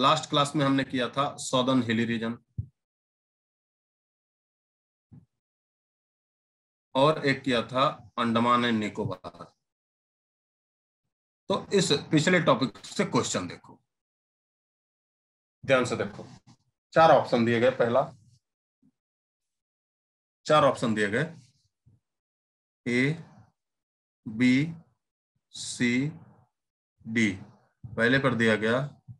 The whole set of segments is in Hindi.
लास्ट क्लास में हमने किया था सॉदर्न हिली रीजन, और एक किया था अंडमान एंड निकोबार। तो इस पिछले टॉपिक से क्वेश्चन देखो, ध्यान से देखो। 4 ऑप्शन दिए गए, पहला 4 ऑप्शन दिए गए, ए बी सी डी। पहले पर दिया गया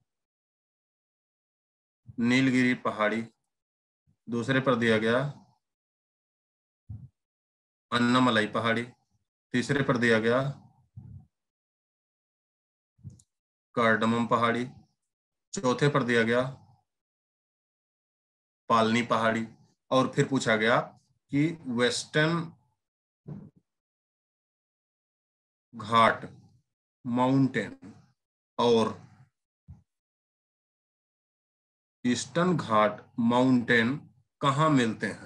नीलगिरी पहाड़ी, दूसरे पर दिया गया अन्नामलाई पहाड़ी, तीसरे पर दिया गया कार्डमम पहाड़ी, चौथे पर दिया गया पालनी पहाड़ी, और फिर पूछा गया कि वेस्टर्न घाट माउंटेन और ईस्टर्न घाट माउंटेन कहाँ मिलते हैं,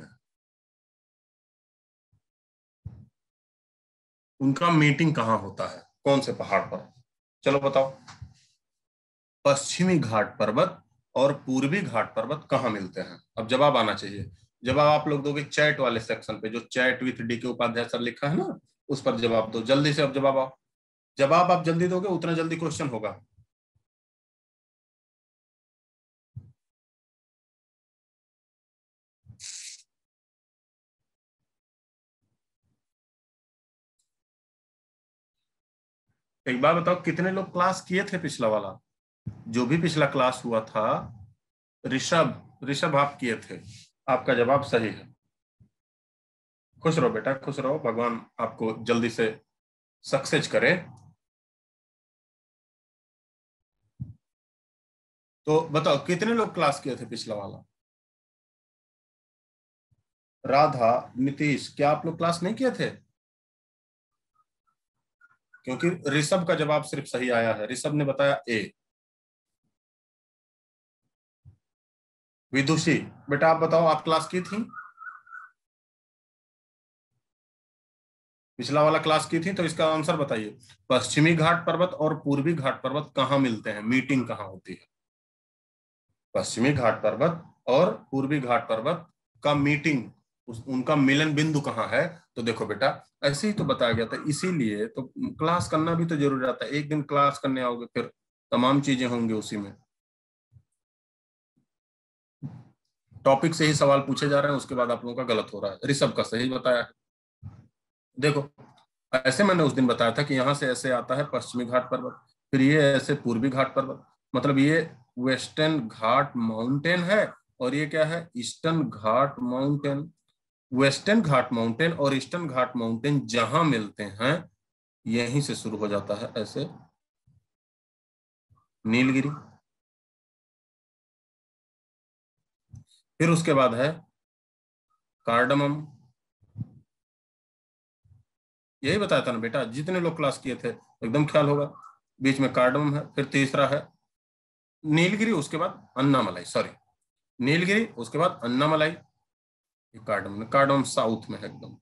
उनका मीटिंग कहाँ होता है, कौन से पहाड़ पर। चलो बताओ, पश्चिमी घाट पर्वत और पूर्वी घाट पर्वत कहाँ मिलते हैं। अब जवाब आना चाहिए। जवाब आप लोग दोगे चैट वाले सेक्शन पे, जो चैट विथ डी के उपाध्याय सर लिखा है ना, उस पर जवाब दो जल्दी से। अब जवाब आओ, जवाब आप जल्दी दोगे उतना जल्दी क्वेश्चन होगा। एक बार बताओ, कितने लोग क्लास किए थे पिछला वाला, जो भी पिछला क्लास हुआ था। ऋषभ, ऋषभ आप किए थे, आपका जवाब सही है। खुश रहो बेटा, खुश रहो, भगवान आपको जल्दी से सक्सेस करे। तो बताओ कितने लोग क्लास किए थे पिछला वाला। राधा, नीतीश, क्या आप लोग क्लास नहीं किए थे? क्योंकि ऋषभ का जवाब सिर्फ सही आया है, ऋषभ ने बताया ए। विदुषी बेटा आप बताओ, आप क्लास की थी, पिछला वाला क्लास की थी, तो इसका आंसर बताइए। पश्चिमी घाट पर्वत और पूर्वी घाट पर्वत कहाँ मिलते हैं, मीटिंग कहाँ होती है। पश्चिमी घाट पर्वत और पूर्वी घाट पर्वत का मीटिंग, उनका मिलन बिंदु कहाँ है। तो देखो बेटा, ऐसे ही तो बताया गया था, इसीलिए तो क्लास करना भी तो जरूरी रहता है। एक दिन क्लास करने आओगे फिर तमाम चीजें होंगी उसी में। टॉपिक से ही सवाल पूछे जा रहे हैं, उसके बाद आप लोगों का गलत हो रहा है। ऋषभ का सही बताया है। देखो, ऐसे मैंने उस दिन बताया था कि यहाँ से ऐसे आता है पश्चिमी घाट पर्वत, फिर ये ऐसे पूर्वी घाट पर्वत, मतलब ये वेस्टर्न घाट माउंटेन है, और ये क्या है, eastern Ghat mountain. Western Ghat mountain और ईस्टर्न घाट माउंटेन जहां मिलते हैं, यहीं से शुरू हो जाता है ऐसे नीलगिरी, फिर उसके बाद है कार्डमम। यही बताया था ना बेटा, जितने लोग क्लास किए थे एकदम ख्याल होगा। बीच में कार्डमम है, फिर तीसरा है नीलगिरी, उसके बाद अन्नामलाई, सॉरी नीलगिरी, उसके बाद अन्नामलाई, कार्डमम, कार्डमम साउथ में है एकदम।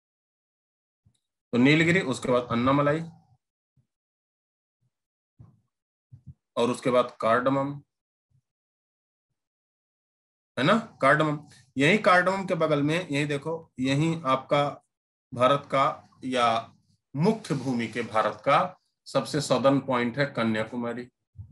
तो नीलगिरी, उसके बाद अन्नामलाई, और उसके बाद कार्डमम, है ना, कार्डमम। यही कार्डमम के बगल में, यही देखो, यही आपका भारत का, या मुख्य भूमि के भारत का सबसे सदर्न पॉइंट है कन्याकुमारी।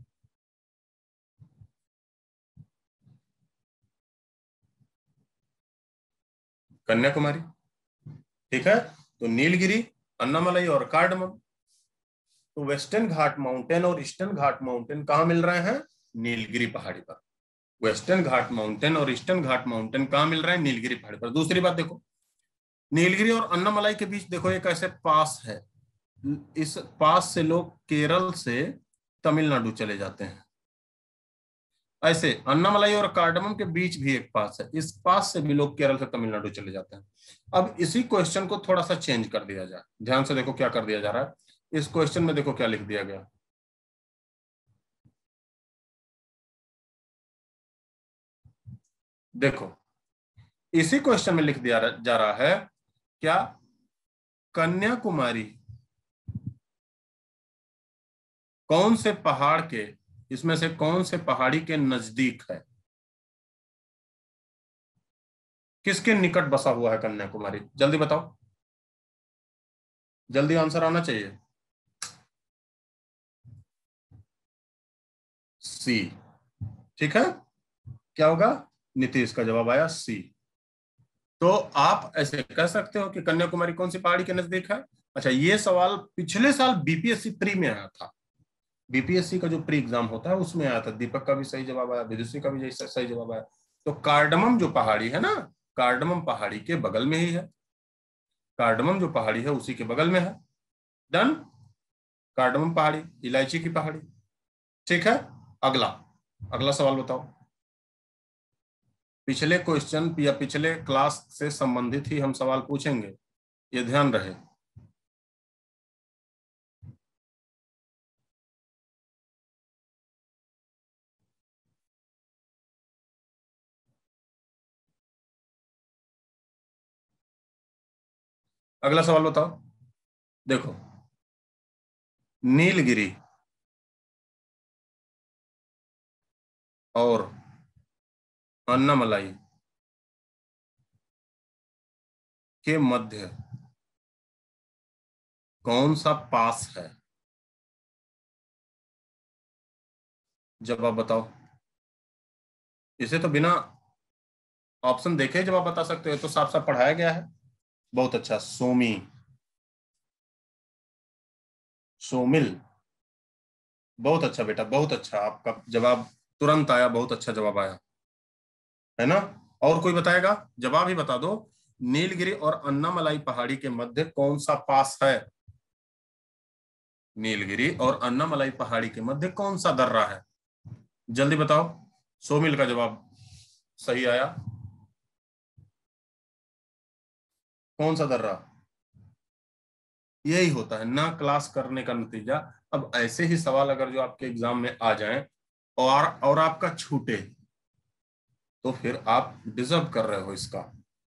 कन्याकुमारी, ठीक है। तो नीलगिरी, अन्नामलाई और कार्डमम। तो वेस्टर्न घाट माउंटेन और ईस्टर्न घाट माउंटेन कहाँ मिल रहे हैं, नीलगिरी पहाड़ी पर। वेस्टर्न घाट माउंटेन और ईस्टर्न घाट माउंटेन कहाँ मिल रहे हैं, नीलगिरी पहाड़ी पर। दूसरी बात देखो, नीलगिरी और अन्नामलाई के बीच देखो एक ऐसे पास है, इस पास से लोग केरल से तमिलनाडु चले जाते हैं। ऐसे अन्नामलाई और कार्डमम के बीच भी एक पास है, इस पास से भी लोग केरल से तमिलनाडु चले जाते हैं। अब इसी क्वेश्चन को थोड़ा सा चेंज कर दिया जाए, ध्यान से देखो क्या कर दिया जा रहा है। इस क्वेश्चन में देखो क्या लिख दिया गया, देखो इसी क्वेश्चन में लिख दिया जा रहा है क्या, कन्याकुमारी कौन से पहाड़ के इसमें से कौन से पहाड़ी के नजदीक है? किसके निकट बसा हुआ है कन्याकुमारी? जल्दी बताओ, जल्दी आंसर आना चाहिए। सी। ठीक है, क्या होगा? नीतीश का जवाब आया सी। तो आप ऐसे कह सकते हो कि कन्याकुमारी कौन सी पहाड़ी के नजदीक है। अच्छा, ये सवाल पिछले साल बीपीएससी प्री में आया था। बीपीएससी का जो प्री एग्जाम होता है उसमें आया था। दीपक का भी सही जवाब आया, विदुषी का भी सही जवाब आया। तो कार्डमम जो पहाड़ी है ना, कार्डमम पहाड़ी के बगल में ही है। कार्डमम जो पहाड़ी है उसी के बगल में है। डन। कार्डमम पहाड़ी, इलायची की पहाड़ी। ठीक है, अगला, अगला सवाल बताओ। पिछले क्वेश्चन या पिछले क्लास से संबंधित ही हम सवाल पूछेंगे, ये ध्यान रहे। अगला सवाल बताओ। देखो, नीलगिरी और अन्नामलाई के मध्य कौन सा पास है? जवाब बताओ। इसे तो बिना ऑप्शन देखे जवाब बता सकते हो, तो साफ साफ पढ़ाया गया है। बहुत अच्छा, सोमी, सोमिल। बहुत अच्छा बेटा, बहुत अच्छा, आपका जवाब तुरंत आया, बहुत अच्छा जवाब आया, है ना। और कोई बताएगा? जवाब ही बता दो। नीलगिरी और अन्नामलाई पहाड़ी के मध्य कौन सा पास है? नीलगिरी और अन्नामलाई पहाड़ी के मध्य कौन सा दर्रा है? जल्दी बताओ। सोमिल का जवाब सही आया। कौन सा दर्रा? यही होता है ना क्लास करने का नतीजा। अब ऐसे ही सवाल अगर जो आपके एग्जाम में आ जाएं और आपका छूटे, तो फिर आप डिजर्व कर रहे हो इसका,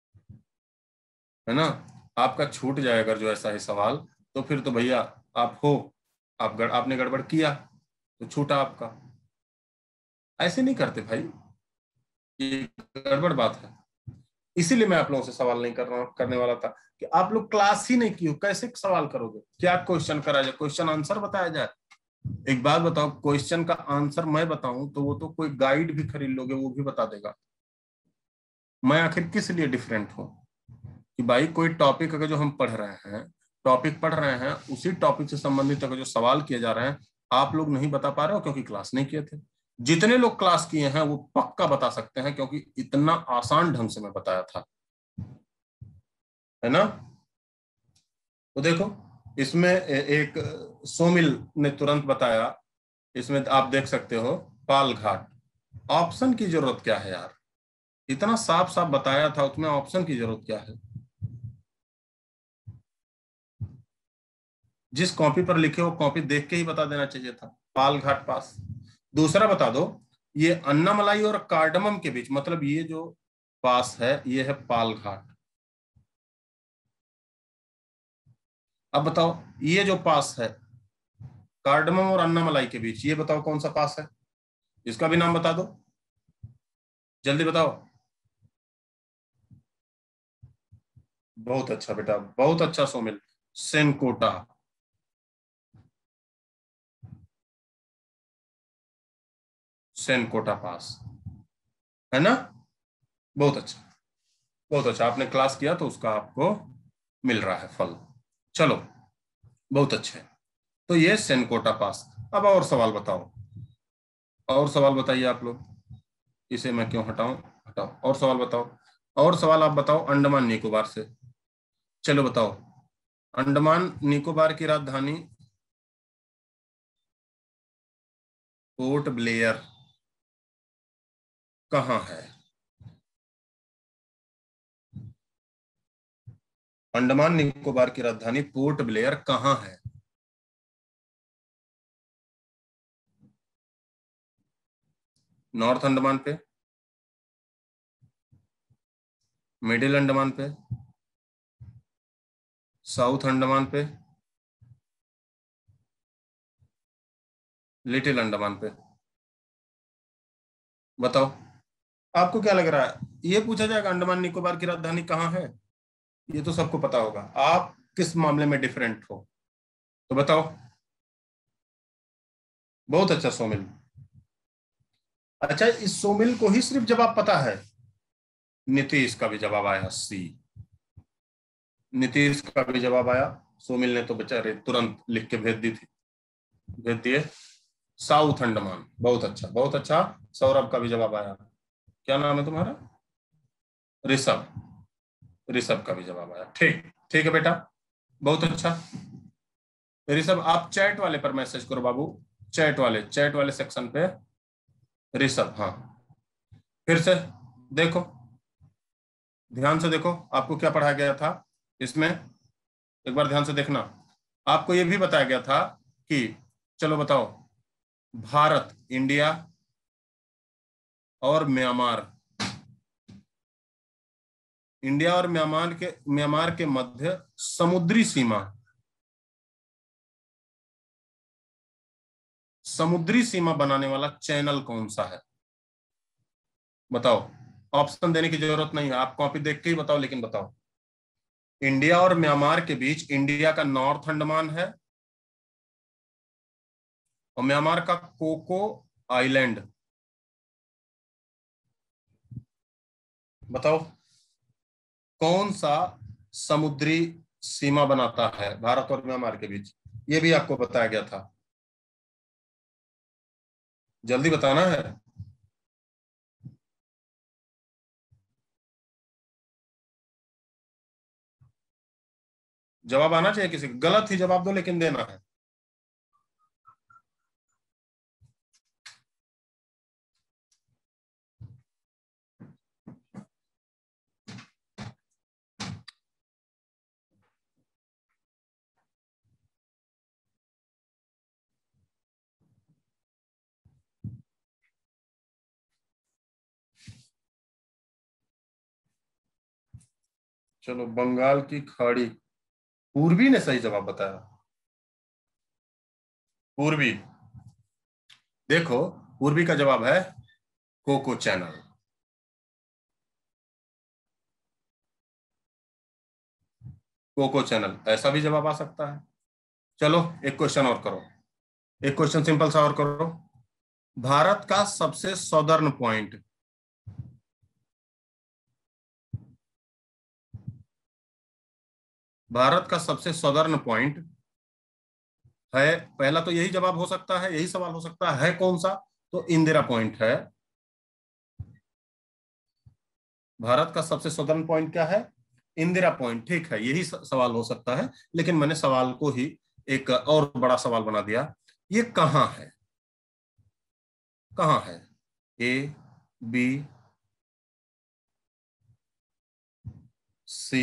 है ना। आपका छूट जाए अगर जो ऐसा ही सवाल, तो फिर तो भैया आप हो, आपने गड़बड़ किया तो छूटा आपका। ऐसे नहीं करते भाई, ये गड़बड़ बात है। इसीलिए मैं आप लोगों से सवाल नहीं करने वाला था कि आप लोग क्लास ही नहीं की हो, कैसे सवाल करोगे? क्या क्वेश्चन करा जाए, क्वेश्चन आंसर बताया जाए? एक बात बताओ, क्वेश्चन का आंसर मैं बताऊं तो वो तो कोई गाइड भी खरीद लोगे वो भी बता देगा। मैं आखिर किस लिए डिफरेंट हूं? कि भाई कोई टॉपिक अगर जो हम पढ़ रहे हैं, टॉपिक पढ़ रहे हैं, उसी टॉपिक से संबंधित अगर जो सवाल किए जा रहे हैं, आप लोग नहीं बता पा रहे हो क्योंकि क्लास नहीं किए थे। जितने लोग क्लास किए हैं वो पक्का बता सकते हैं, क्योंकि इतना आसान ढंग से मैं बताया था, है ना। तो देखो, इसमें एक सोमिल ने तुरंत बताया। इसमें आप देख सकते हो पाल घाट। ऑप्शन की जरूरत क्या है यार? इतना साफ साफ बताया था, उसमें ऑप्शन की जरूरत क्या है? जिस कॉपी पर लिखे हो कॉपी देख के ही बता देना चाहिए था, पाल घाट पास। दूसरा बता दो, ये अन्नामलाई और कार्डमम के बीच, मतलब ये जो पास है ये है पाल घाट। अब बताओ, ये जो पास है कार्डमम और अन्नामलाई के बीच, ये बताओ कौन सा पास है? इसका भी नाम बता दो, जल्दी बताओ। बहुत अच्छा बेटा, बहुत अच्छा सोमिल। सेनकोटा, सेनकोटा पास, है ना। बहुत अच्छा, बहुत अच्छा, आपने क्लास किया तो उसका आपको मिल रहा है फल। चलो, बहुत अच्छे। तो ये सेनकोटा पास। अब और सवाल बताओ, और सवाल बताइए आप लोग। इसे मैं क्यों हटाऊं? हटाओ, और सवाल बताओ। और सवाल आप बताओ अंडमान निकोबार से। चलो बताओ, अंडमान निकोबार की राजधानी पोर्ट ब्लेयर कहाँ है? अंडमान निकोबार की राजधानी पोर्ट ब्लेयर कहाँ है? नॉर्थ अंडमान पे, मिडिल अंडमान पे, साउथ अंडमान पे, लिटिल अंडमान पे? बताओ, आपको क्या लग रहा है? ये पूछा जाएगा अंडमान निकोबार की राजधानी कहाँ है? ये तो सबको पता होगा। आप किस मामले में डिफरेंट हो तो बताओ। बहुत अच्छा, सोमिल। अच्छा, इस सोमिल को ही सिर्फ जवाब पता है? नीतीश का भी जवाब आया, सी। नीतीश का भी जवाब आया। सोमिल ने तो बेचारे तुरंत लिख के भेज दिए। साउथ अंडमान। बहुत अच्छा, बहुत अच्छा। सौरभ का भी जवाब आया। क्या नाम है तुम्हारा? ऋषभ। ऋषभ का भी जवाब आया। ठीक, ठीक है बेटा, बहुत अच्छा। ऋषभ, आप चैट वाले पर मैसेज करो बाबू। चैट वाले सेक्शन पे। ऋषभ, हाँ। फिर से देखो, ध्यान से देखो, आपको क्या पढ़ाया गया था इसमें। एक बार ध्यान से देखना। आपको यह भी बताया गया था कि, चलो बताओ, भारत, इंडिया और म्यांमार, इंडिया और म्यांमार के मध्य समुद्री सीमा बनाने वाला चैनल कौन सा है? बताओ। ऑप्शन देने की जरूरत नहीं है, आप कॉपी देख के ही बताओ, लेकिन बताओ। इंडिया और म्यांमार के बीच इंडिया का नॉर्थ अंडमान है, और म्यांमार का कोको आइलैंड। बताओ, कौन सा समुद्री सीमा बनाता है भारत और म्यांमार के बीच? ये भी आपको बताया गया था। जल्दी बताना है। जवाब आना चाहिए किसी को, गलत ही जवाब दो लेकिन देना है। चलो, बंगाल की खाड़ी। पूर्वी ने सही जवाब बताया। पूर्वी। देखो, पूर्वी का जवाब है कोको चैनल। कोको चैनल, ऐसा भी जवाब आ सकता है। चलो, एक क्वेश्चन और करो। एक क्वेश्चन सिंपल सा और करो। भारत का सबसे सदर्न पॉइंट। भारत का सबसे सदर्न पॉइंट है, पहला तो यही जवाब हो सकता है, यही सवाल हो सकता है कौन सा? तो इंदिरा पॉइंट है। भारत का सबसे सदर्न पॉइंट क्या है? इंदिरा पॉइंट। ठीक है, यही सवाल हो सकता है, लेकिन मैंने सवाल को ही एक और बड़ा सवाल बना दिया। ये कहाँ है? कहाँ है? A, B, C,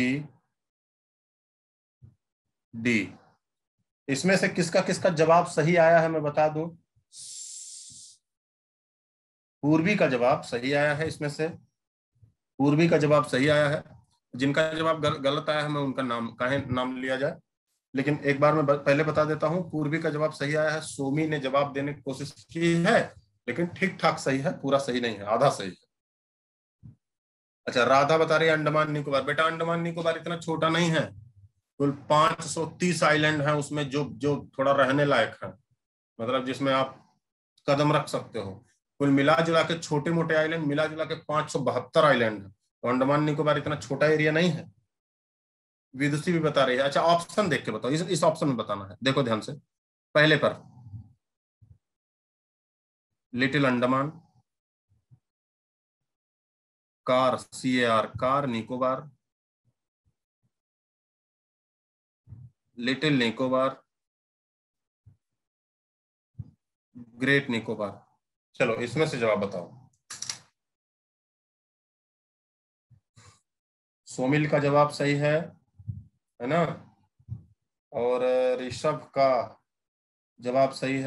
D. इसमें से किसका किसका जवाब सही आया है मैं बता दूं। पूर्वी का जवाब सही आया है इसमें से। पूर्वी का जवाब सही आया है। जिनका जवाब गलत आया है, मैं उनका नाम काहे नाम लिया जाए। लेकिन एक बार मैं पहले बता देता हूं, पूर्वी का जवाब सही आया है। सोमी ने जवाब देने की कोशिश की है, लेकिन ठीक ठाक सही है, पूरा सही नहीं है, आधा सही है। अच्छा, राधा बता रही है अंडमान निकोबार। बेटा, अंडमान निकोबार इतना छोटा नहीं है। कुल 530 आइलैंड हैं उसमें, जो जो थोड़ा रहने लायक है, मतलब जिसमें आप कदम रख सकते हो। कुल मिला जुला के छोटे मोटे आइलैंड मिला जुला के 572 आइलैंड है। तो अंडमान निकोबार इतना छोटा एरिया नहीं है। विदुषी भी बता रही है। अच्छा, ऑप्शन देख के बताओ, इस ऑप्शन में बताना है, देखो ध्यान से। पहले पर little Andaman, car, CAR, car Nicobar, little Nicobar, great Nicobar. चलो, इसमें से जवाब बताओ। सोमिल का जवाब सही है ना? और ऋषभ का जवाब सही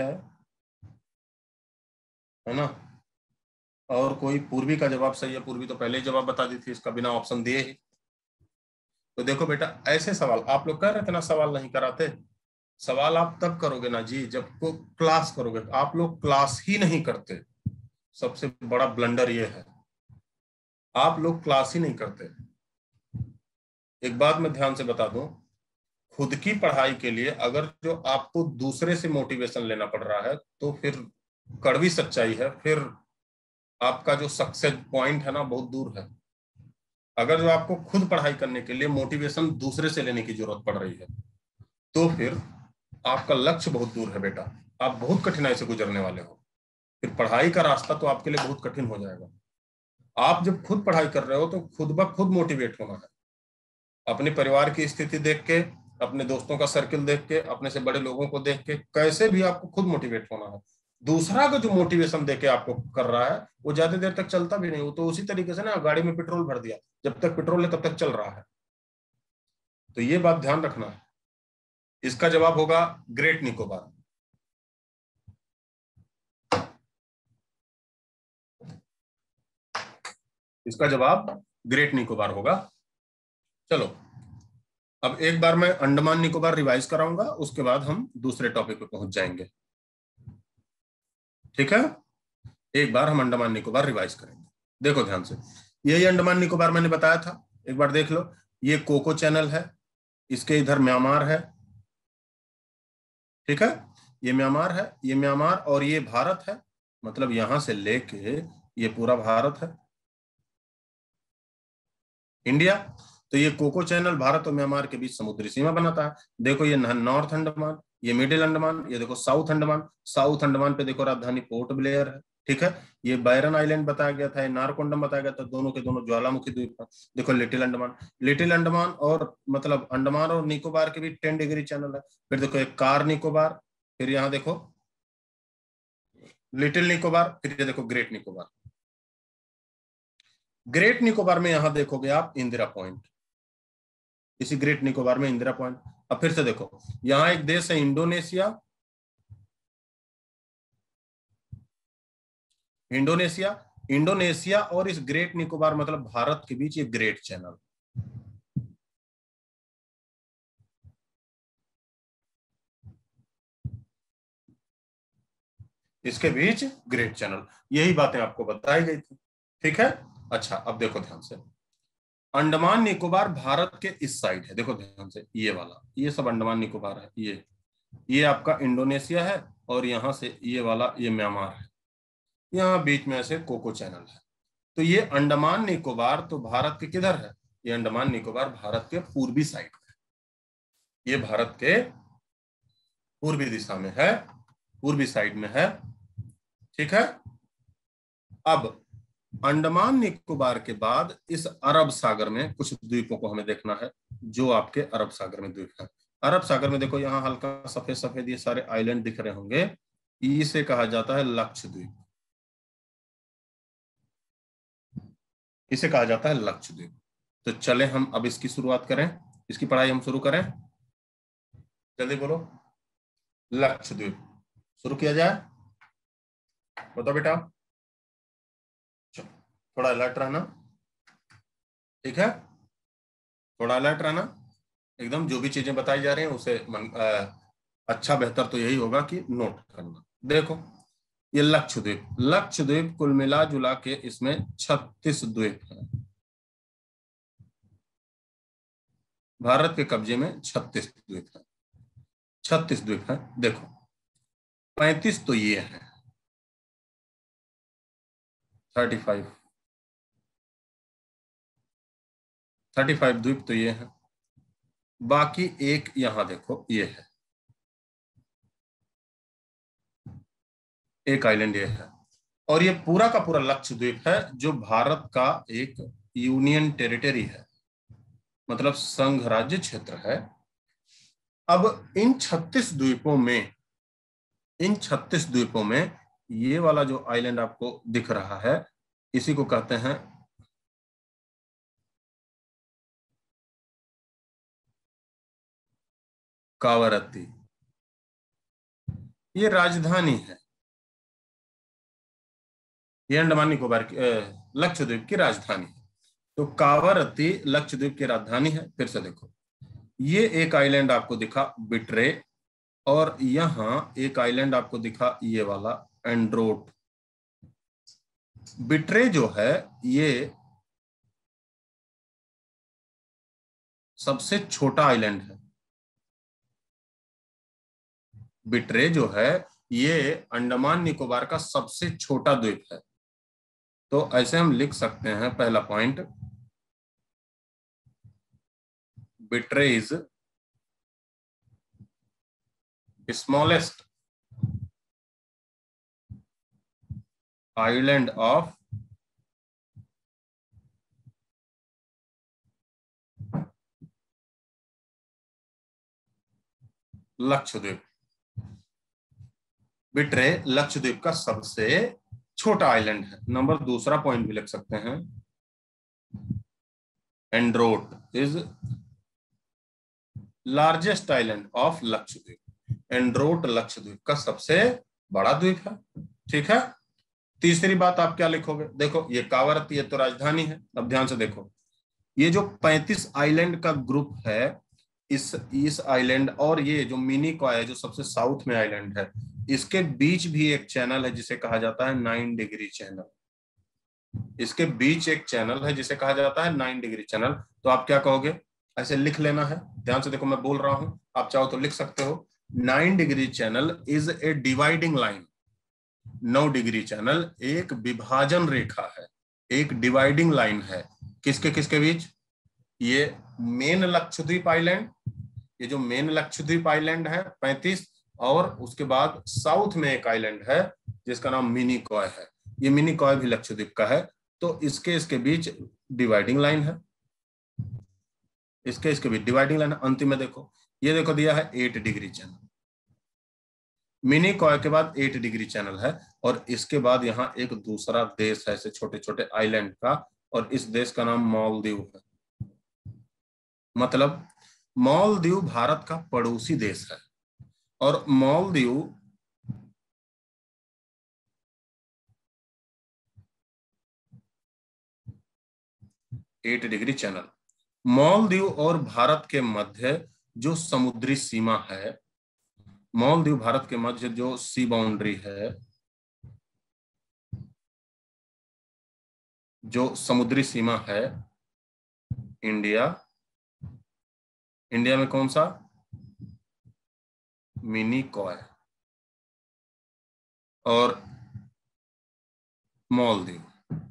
है ना? और कोई पूर्वी का जवाब सही है। पूर्वी तो पहले ही जवाब बता दी थी इसका, बिना ऑप्शन दिए ही। तो देखो बेटा, ऐसे सवाल आप लोग कह रहे थे ना, सवाल नहीं कराते। सवाल आप तब करोगे ना जी, जब को क्लास करोगे। आप लोग क्लास ही नहीं करते, सबसे बड़ा ब्लंडर ये है, आप लोग क्लास ही नहीं करते। एक बात मैं ध्यान से बता दूं, खुद की पढ़ाई के लिए अगर जो आपको दूसरे से मोटिवेशन लेना पड़ रहा है तो फिर कड़वी सच्चाई है, फिर आपका जो सक्सेस पॉइंट है ना बहुत दूर है। अगर जो आपको खुद पढ़ाई करने के लिए मोटिवेशन दूसरे से लेने की जरूरत पड़ रही है तो फिर आपका लक्ष्य बहुत दूर है बेटा, आप बहुत कठिनाई से गुजरने वाले हो, फिर पढ़ाई का रास्ता तो आपके लिए बहुत कठिन हो जाएगा। आप जब खुद पढ़ाई कर रहे हो तो खुद ब खुद मोटिवेट होना है, अपने परिवार की स्थिति देख के, अपने दोस्तों का सर्किल देख के, अपने से बड़े लोगों को देख के, कैसे भी आपको खुद मोटिवेट होना है। दूसरा का जो मोटिवेशन देके आपको कर रहा है वो ज्यादा देर तक चलता भी नहीं, वो तो उसी तरीके से ना गाड़ी में पेट्रोल भर दिया, जब तक पेट्रोल है तब तक चल रहा है। तो ये बात ध्यान रखना है। इसका जवाब होगा ग्रेट निकोबार। इसका जवाब ग्रेट निकोबार होगा। चलो अब एक बार मैं अंडमान निकोबार रिवाइज कराऊंगा, उसके बाद हम दूसरे टॉपिक पे पहुंच जाएंगे। ठीक है, एक बार हम अंडमान निकोबार रिवाइज करेंगे। देखो ध्यान से, यही अंडमान निकोबार मैंने बताया था, एक बार देख लो। ये कोको चैनल है, इसके इधर म्यांमार है, ठीक है, ये म्यांमार है, ये म्यांमार और ये भारत है, मतलब यहां से लेके ये पूरा भारत है, इंडिया। तो ये कोको चैनल भारत और म्यांमार के बीच समुद्री सीमा बनाता है। देखो ये नॉर्थ अंडमान, ये मिडिल अंडमान, ये देखो साउथ अंडमान। साउथ अंडमान पे देखो राजधानी पोर्ट ब्लेयर है, ठीक है। ये बायरन आइलैंड बताया गया था, ये नारकोंडम बताया गया था, दोनों के दोनों ज्वालामुखी द्वीप था। देखो लिटिल अंडमान, लिटिल अंडमान और मतलब अंडमान और निकोबार के बीच 10 डिग्री चैनल है। फिर देखो एक कार निकोबार, फिर यहाँ देखो लिटिल निकोबार, फिर ये देखो ग्रेट निकोबार। ग्रेट निकोबार में यहां देखोगे आप इंदिरा पॉइंट, इसी ग्रेट निकोबार में इंदिरा पॉइंट। अब फिर से देखो, यहां एक देश है इंडोनेशिया, इंडोनेशिया, इंडोनेशिया और इस ग्रेट निकोबार मतलब भारत के बीच ये ग्रेट चैनल, इसके बीच ग्रेट चैनल, यही बातें आपको बताई गई थी, ठीक है। अच्छा अब देखो ध्यान से, अंडमान निकोबार भारत के इस साइड है, देखो ध्यान से, ये वाला, ये सब अंडमान निकोबार है, ये आपका इंडोनेशिया है, और यहां से ये वाला ये म्यांमार है, यहाँ बीच में ऐसे कोको चैनल है। तो ये अंडमान निकोबार तो भारत के किधर है, ये अंडमान निकोबार भारत के पूर्वी साइड है, ये भारत के पूर्वी दिशा में है, पूर्वी साइड में है, ठीक है। अब अंडमान निकोबार के बाद इस अरब सागर में कुछ द्वीपों को हमें देखना है, जो आपके अरब सागर में द्वीप है। अरब सागर में देखो यहाँ हल्का सफेद सफेद ये सारे आइलैंड दिख रहे होंगे, इसे कहा जाता है लक्षद्वीप, इसे कहा जाता है लक्षद्वीप। तो चले हम अब इसकी शुरुआत करें, इसकी पढ़ाई हम शुरू करें, जल्दी बोलो। लक्षद्वीप शुरू किया जाए, बताओ बेटा। थोड़ा अलर्ट रहना, ठीक है, थोड़ा अलर्ट रहना एकदम। जो भी चीजें बताई जा रही हैं उसे अच्छा बेहतर तो यही होगा कि नोट करना। देखो ये लक्षद्वीप, लक्षद्वीप कुल मिला जुला के इसमें 36 द्वीप है, भारत के कब्जे में 36 द्वीप है, 36 द्वीप है। देखो 35 तो ये है, 35 द्वीप तो ये है, बाकी एक यहां देखो ये है, एक आइलैंड ये है, और ये पूरा का पूरा लक्षद्वीप है जो भारत का एक यूनियन टेरिटरी है, मतलब संघ राज्य क्षेत्र है। अब इन 36 द्वीपों में, इन 36 द्वीपों में ये वाला जो आइलैंड आपको दिख रहा है इसी को कहते हैं कावरत्ती, ये राजधानी है, ये अंडमान निकोबार की लक्षद्वीप की राजधानी है। तो कावरत्ती लक्षद्वीप की राजधानी है। फिर से देखो, ये एक आइलैंड आपको दिखा बिट्रे, और यहां एक आइलैंड आपको दिखा ये वाला एंड्रोट, बिट्रे जो है ये सबसे छोटा आइलैंड है। बिट्रे जो है ये अंडमान निकोबार का सबसे छोटा द्वीप है। तो ऐसे हम लिख सकते हैं, पहला point, Bitra is smallest island of Lakshadweep. Bitra Lakshadweep का सबसे छोटा आइलैंड है। नंबर दूसरा पॉइंट भी लिख सकते हैं, Androth is largest island of Lakshadweep. Androth Lakshadweep का सबसे बड़ा द्वीप है। ठीक है। तीसरी बात आप क्या लिखोगे? देखो ये कावरत, ये तो राजधानी है। अब ध्यान से देखो, ये जो 35 आइलैंड का ग्रुप है, इस आइलैंड और ये जो मिनी कॉय है जो सबसे साउथ में आइलैंड है, इसके बीच भी एक चैनल है जिसे कहा जाता है 9 डिग्री चैनल। इसके बीच एक चैनल है जिसे कहा जाता है 9 डिग्री चैनल। तो आप क्या कहोगे? ऐसे लिख लेना है। ध्यान से देखो, मैं बोल रहा हूं, आप चाहो तो लिख सकते हो। 9 degree channel is a dividing line. 9 degree channel एक विभाजन रेखा है, एक डिवाइडिंग लाइन है। किसके किसके बीच? ये मेन लक्षद्वीप आइलैंड, ये जो मेन लक्षद्वीप आइलैंड है 35, और उसके बाद साउथ में एक आइलैंड है जिसका नाम मिनी कॉय है। ये मिनी कॉय भी लक्षद्वीप का है। तो इसके बीच डिवाइडिंग लाइन है। इसके बीच डिवाइडिंग लाइन है। अंतिम में देखो, ये देखो दिया है 8 डिग्री चैनल। मिनी कॉय के बाद 8 डिग्री चैनल है, और इसके बाद यहाँ एक दूसरा देश है ऐसे छोटे छोटे आइलैंड का, और इस देश का नाम मालदीव है। मतलब मालदीव भारत का पड़ोसी देश है, और Maldives eight degree channel. Maldives और भारत के मध्य जो समुद्री सीमा है, मालदीव भारत के मध्य जो सी बाउंड्री है, जो समुद्री सीमा है, इंडिया, इंडिया में कौन सा? मिनी कॉय और मालदीव।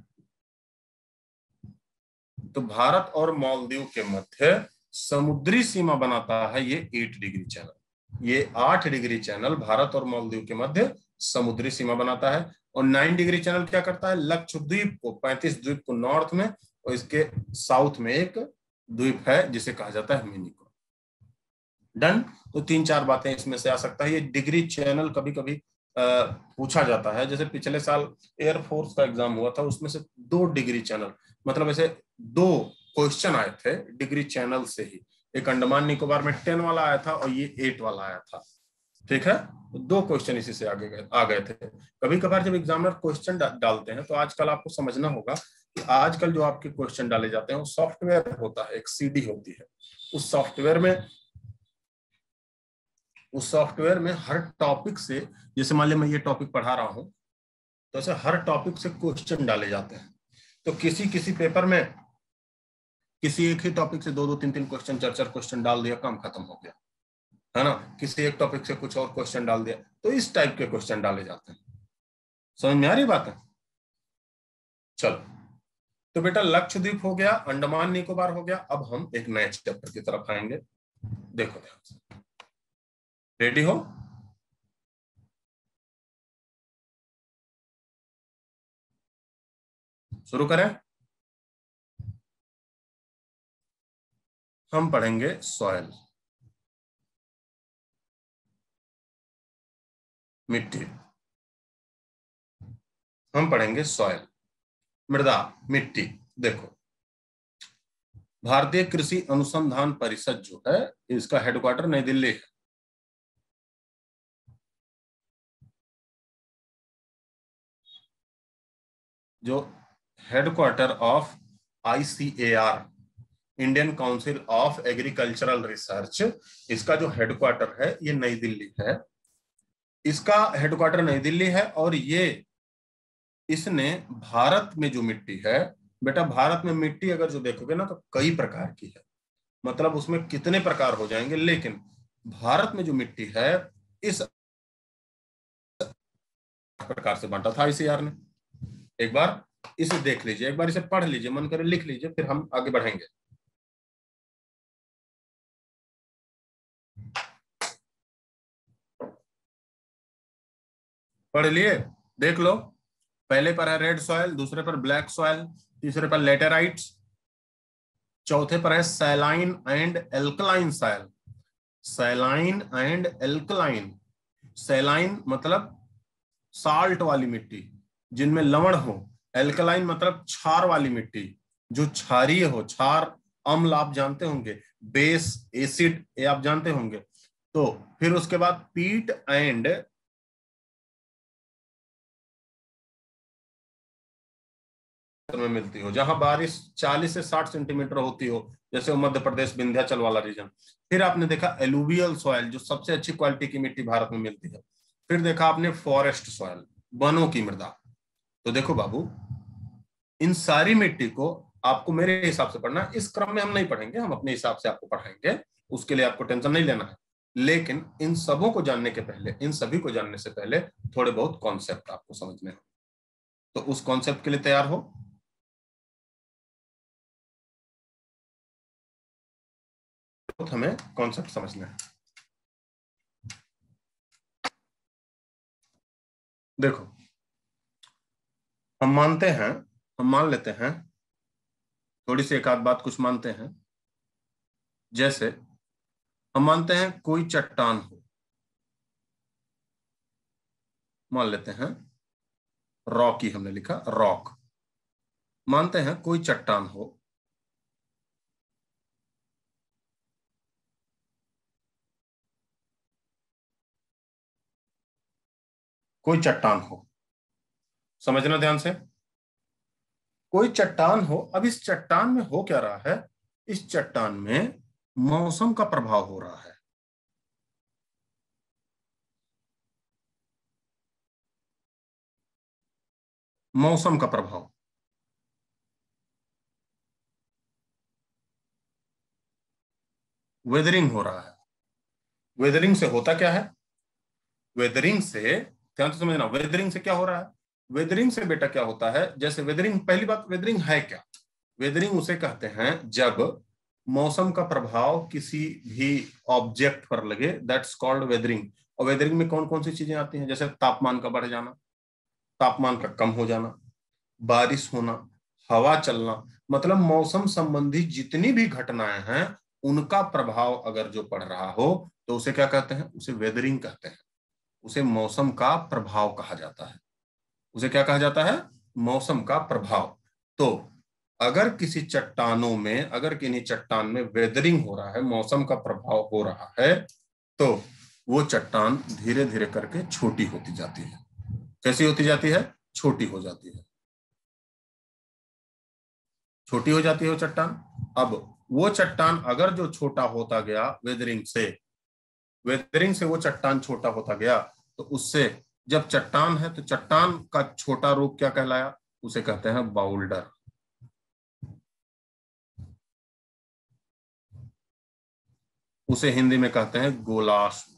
तो भारत और मालदीव के मध्य समुद्री सीमा बनाता है ये 8 डिग्री चैनल। ये 8 डिग्री चैनल भारत और मालदीव के मध्य समुद्री सीमा बनाता है। और 9 डिग्री चैनल क्या करता है? लक्षद्वीप को, 35 द्वीप को नॉर्थ में, और इसके साउथ में एक द्वीप है जिसे कहा जाता है मिनी कॉय। डन। तो 3-4 बातें इसमें से आ सकता है। ये डिग्री चैनल कभी कभी पूछा जाता है। जैसे पिछले साल एयरफोर्स का एग्जाम हुआ था, उसमें से 2 डिग्री चैनल, मतलब ऐसे 2 क्वेश्चन आए थे डिग्री चैनल से ही। एक अंडमान निकोबार में 10 वाला आया था और ये 8 वाला आया था। ठीक है। तो 2 क्वेश्चन इसी से आ गए थे। कभी कभार जब एग्जामिनर क्वेश्चन डालते हैं तो आजकल आपको समझना होगा कि आजकल जो आपके क्वेश्चन डाले जाते हैं वो सॉफ्टवेयर होता है, एक सीडी होती है। उस सॉफ्टवेयर में हर टॉपिक से, जैसे मान लिया मैं ये टॉपिक पढ़ा रहा हूं, तो ऐसे हर टॉपिक से क्वेश्चन डाले जाते हैं। तो किसी किसी पेपर में किसी एक ही टॉपिक से 2-2, 3-3 क्वेश्चन, 4-4 क्वेश्चन डाल दिया, काम खत्म हो गया, है ना। किसी एक टॉपिक से कुछ और क्वेश्चन डाल दिया। तो इस टाइप के क्वेश्चन डाले जाते हैं। समझ में आ रही बात है? चलो, तो बेटा लक्षद्वीप हो गया, अंडमान निकोबार हो गया। अब हम एक नए चैप्टर की तरफ आएंगे। देखो ध्यान से, रेडी हो? शुरू करें। हम पढ़ेंगे सॉयल, मिट्टी। हम पढ़ेंगे सॉयल, मृदा, मिट्टी। देखो, भारतीय कृषि अनुसंधान परिषद जो है, इसका हेडक्वार्टर नई दिल्ली है। जो headquarter of ICAR, Indian council of agricultural research, इसका जो हेडक्वार्टर है ये नई दिल्ली है। इसका हेडक्वार्टर नई दिल्ली है, और ये इसने भारत में जो मिट्टी है, बेटा भारत में मिट्टी अगर जो देखोगे ना तो कई प्रकार की है, मतलब उसमें कितने प्रकार हो जाएंगे, लेकिन भारत में जो मिट्टी है इस प्रकार से बांटा था ICAR ने। एक बार इसे देख लीजिए, एक बार इसे पढ़ लीजिए, मन करे लिख लीजिए, फिर हम आगे बढ़ेंगे। पढ़ लिए, देख लो। पहले पर है रेड सॉयल, दूसरे पर ब्लैक सॉयल, तीसरे पर लेटेराइट्स, चौथे पर है saline and alkaline soil. Saline and alkaline, saline मतलब साल्ट वाली मिट्टी जिनमें लवण हो, एल्कलाइन मतलब क्षार वाली मिट्टी जो क्षारीय हो, क्षार अम्ल आप जानते होंगे, बेस एसिड ये आप जानते होंगे। तो फिर उसके बाद पीट एंड में मिलती हो, जहां बारिश 40 से 60 सेंटीमीटर होती हो, जैसे मध्य प्रदेश विंध्याचल वाला रीजन। फिर आपने देखा एलुवियल सॉइल, जो सबसे अच्छी क्वालिटी की मिट्टी भारत में मिलती है। फिर देखा आपने फॉरेस्ट सॉइल, वनों की मृदा। तो देखो बाबू, इन सारी मिट्टी को आपको मेरे हिसाब से पढ़ना, इस क्रम में हम नहीं पढ़ेंगे, हम अपने हिसाब से आपको पढ़ाएंगे, उसके लिए आपको टेंशन नहीं लेना है। लेकिन इन सबों को जानने के पहले, इन सभी को जानने से पहले थोड़े बहुत कॉन्सेप्ट आपको समझने हो, तो उस कॉन्सेप्ट के लिए तैयार हो। तो हमें कॉन्सेप्ट समझना है। देखो, हम मानते हैं, हम मान लेते हैं, थोड़ी सी एक आध बात कुछ मानते हैं। जैसे हम मानते हैं कोई चट्टान हो, मान लेते हैं रॉक ही हमने लिखा, रॉक। मानते हैं कोई चट्टान हो, कोई चट्टान हो, समझना ध्यान से। कोई चट्टान हो, अब इस चट्टान में हो क्या रहा है, इस चट्टान में मौसम का प्रभाव हो रहा है। मौसम का प्रभाव, वेदरिंग हो रहा है। वेदरिंग से होता क्या है, वेदरिंग से ध्यान से समझना, वेदरिंग से क्या हो रहा है। वेदरिंग से बेटा क्या होता है, जैसे वेदरिंग, पहली बात वेदरिंग है क्या। वेदरिंग उसे कहते हैं जब मौसम का प्रभाव किसी भी ऑब्जेक्ट पर लगे, दैट्स कॉल्ड वेदरिंग। और वेदरिंग में कौन कौन सी चीजें आती हैं, जैसे तापमान का बढ़ जाना, तापमान का कम हो जाना, बारिश होना, हवा चलना, मतलब मौसम संबंधी जितनी भी घटनाएं हैं उनका प्रभाव अगर जो पड़ रहा हो तो उसे क्या कहते हैं, उसे वेदरिंग कहते हैं। उसे मौसम का प्रभाव कहा जाता है। उसे क्या कहा जाता है, मौसम का प्रभाव। तो अगर किसी चट्टानों में, अगर किन्हीं चट्टान में वेदरिंग हो रहा है, मौसम का प्रभाव हो रहा है, तो वो चट्टान धीरे धीरे करके छोटी होती जाती है। कैसी होती जाती है, छोटी हो जाती है, छोटी हो जाती है वो चट्टान। अब वो चट्टान अगर जो छोटा होता गया वेदरिंग से, वेदरिंग से वो चट्टान छोटा होता गया, तो उससे जब चट्टान है तो चट्टान का छोटा रूप क्या कहलाया, उसे कहते हैं बाउल्डर। उसे हिंदी में कहते हैं गोलाश।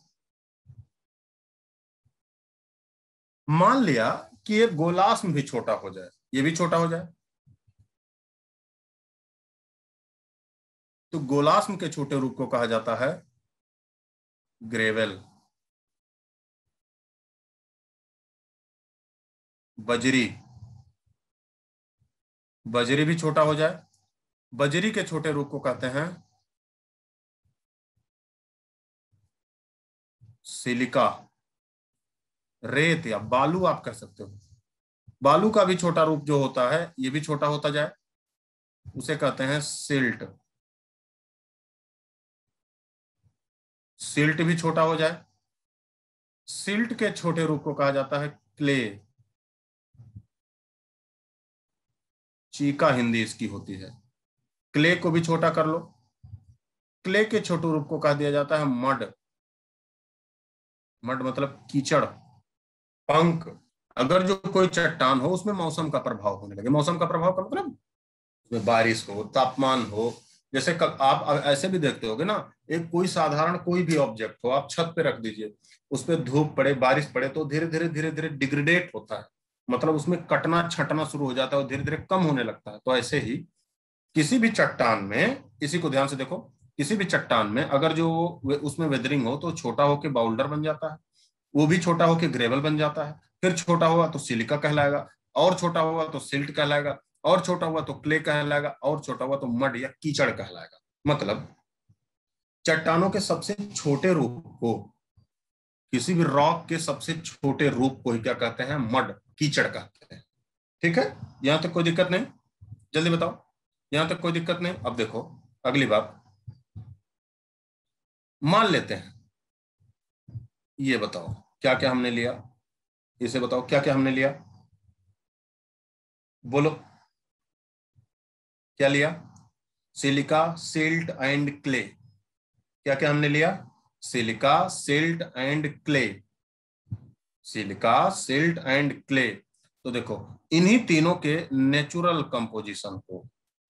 मान लिया कि ये गोलाश्म भी छोटा हो जाए, ये भी छोटा हो जाए, तो गोलाश्म के छोटे रूप को कहा जाता है ग्रेवेल। बजरी, बजरी भी छोटा हो जाए, बजरी के छोटे रूप को कहते हैं सिलिका। रेत या बालू आप कह सकते हो, बालू का भी छोटा रूप जो होता है ये भी छोटा होता जाए, उसे कहते हैं सिल्ट। सिल्ट भी छोटा हो जाए, सिल्ट के छोटे रूप को कहा जाता है क्ले। चीका हिंदी इसकी होती है। क्ले को भी छोटा कर लो, क्ले के छोटे रूप को कहा दिया जाता है मड। मड मतलब कीचड़। पंक, अगर जो कोई चट्टान हो उसमें मौसम का प्रभाव होने लगे, मौसम का प्रभाव का मतलब उसमें बारिश हो, तापमान हो, जैसे आप ऐसे भी देखते होगे ना, एक कोई साधारण कोई भी ऑब्जेक्ट हो, आप छत पे रख दीजिए, उस पर धूप पड़े, बारिश पड़े, तो धीरे धीरे डिग्रेडेट होता है, मतलब उसमें कटना छटना शुरू हो जाता है और धीरे धीरे कम होने लगता है। तो ऐसे ही किसी भी चट्टान में, इसी को ध्यान से देखो, किसी भी चट्टान में अगर जो उसमें वेदरिंग हो तो छोटा होकर बाउल्डर बन जाता है, वो भी छोटा होकर ग्रेवल बन जाता है, फिर छोटा हुआ तो सिलिका कहलाएगा, और छोटा हुआ तो सिल्ट कहलाएगा, और छोटा हुआ तो क्ले कहलाएगा, और छोटा हुआ तो मड या कीचड़ कहलाएगा। मतलब चट्टानों के सबसे छोटे रूप को, किसी भी रॉक के सबसे छोटे रूप को ही क्या कहते हैं? मड, कीचड़ कहते हैं। ठीक है, यहां तक कोई दिक्कत नहीं? जल्दी बताओ, यहां तक कोई दिक्कत नहीं? अब देखो अगली बात, मान लेते हैं, ये बताओ क्या क्या हमने लिया, इसे बताओ क्या क्या हमने लिया, बोलो क्या लिया? Silica, silt and clay. क्या क्या हमने लिया? Silica, silt and clay, silica, silt and clay. तो देखो इन्हीं तीनों के नेचुरल कंपोजिशन को,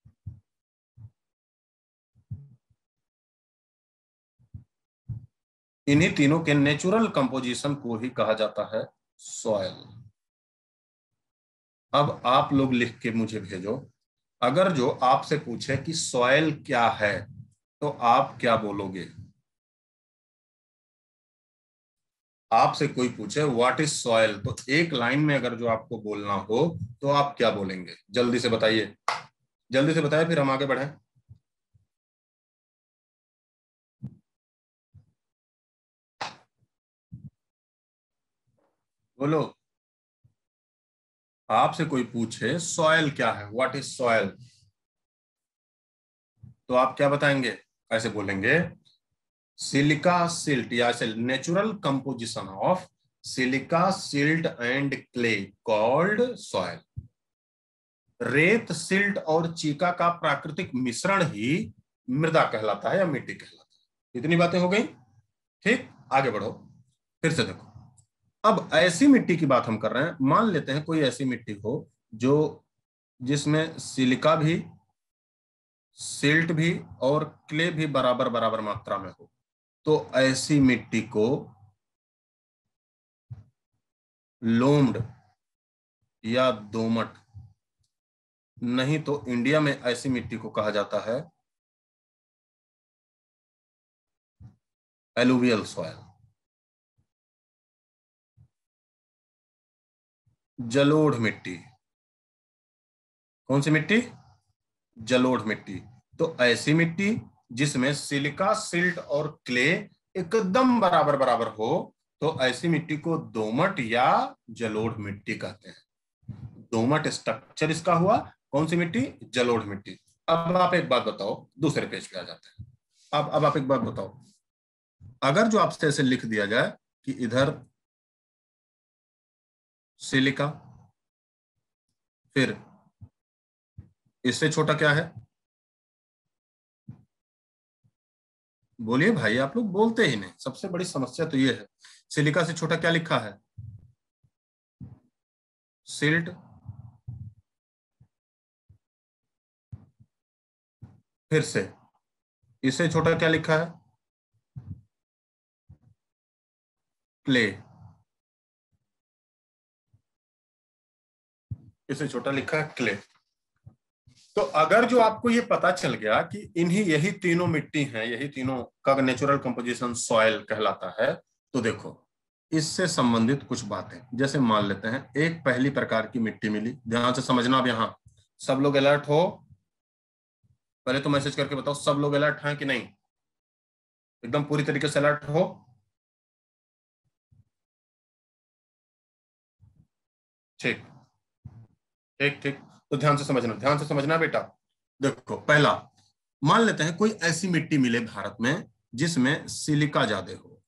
इन्हीं तीनों के नेचुरल कंपोजिशन को ही कहा जाता है सॉयल। अब आप लोग लिख के मुझे भेजो, अगर जो आपसे पूछे कि सॉयल क्या है तो आप क्या बोलोगे? आपसे कोई पूछे व्हाट इज सॉयल, तो एक लाइन में अगर जो आपको बोलना हो तो आप क्या बोलेंगे? जल्दी से बताइए, जल्दी से बताइए, फिर हम आगे बढ़ें। बोलो, आपसे कोई पूछे सॉयल क्या है, व्हाट इज सॉयल, तो आप क्या बताएंगे? ऐसे बोलेंगे सिलिका सिल्ट, या natural composition of silica silt and clay called soil. रेत, सिल्ट और चीका का प्राकृतिक मिश्रण ही मृदा कहलाता है या मिट्टी कहलाता है। इतनी बातें हो गई, ठीक, आगे बढ़ो। फिर से देखो, अब ऐसी मिट्टी की बात हम कर रहे हैं, मान लेते हैं कोई ऐसी मिट्टी हो जो, जिसमें सिलिका भी, सिल्ट भी और क्ले भी बराबर बराबर मात्रा में हो, तो ऐसी मिट्टी को लोम्ड या दोमट, नहीं तो इंडिया में ऐसी मिट्टी को कहा जाता है एलुवियल सॉयल, जलोढ़ मिट्टी। कौन सी मिट्टी? जलोढ़ मिट्टी। तो ऐसी मिट्टी जिसमें सिलिका, सिल्ट और क्ले एकदम बराबर बराबर हो, तो ऐसी मिट्टी को दोमट या जलोढ़ मिट्टी कहते हैं। दोमट स्ट्रक्चर इसका हुआ, कौन सी मिट्टी? जलोढ़ मिट्टी। अब आप एक बात बताओ, दूसरे पेज पे आ जाते हैं। अब आप एक बात बताओ, अगर जो आपसे ऐसे लिख दिया जाए कि इधर सिलिका, फिर इससे छोटा क्या है? बोलिए भाई, आप लोग बोलते ही नहीं, सबसे बड़ी समस्या तो ये है। सिलिका से छोटा क्या लिखा है? सिल्ट। फिर से इससे छोटा क्या लिखा है? क्ले। इससे छोटा लिखा है क्ले। तो अगर जो आपको ये पता चल गया कि इन्हीं यही तीनों मिट्टी हैं, यही तीनों का नेचुरल कंपोजिशन सॉइल कहलाता है, तो देखो इससे संबंधित कुछ बातें, जैसे मान लेते हैं एक पहली प्रकार की मिट्टी मिली, ध्यान से समझना। अब यहाँ सब लोग अलर्ट हो, पहले तो मैसेज करके बताओ सब लोग अलर्ट हैं कि नहीं, एकदम पूरी तरीके से अलर्ट हो। ठीक, ठीक ठीक, तो ध्यान से समझना, ध्यान से समझना बेटा। देखो पहला, मान लेते हैं कोई ऐसी मिट्टी मिले भारत में जिसमें सिलिका ज्यादा हो,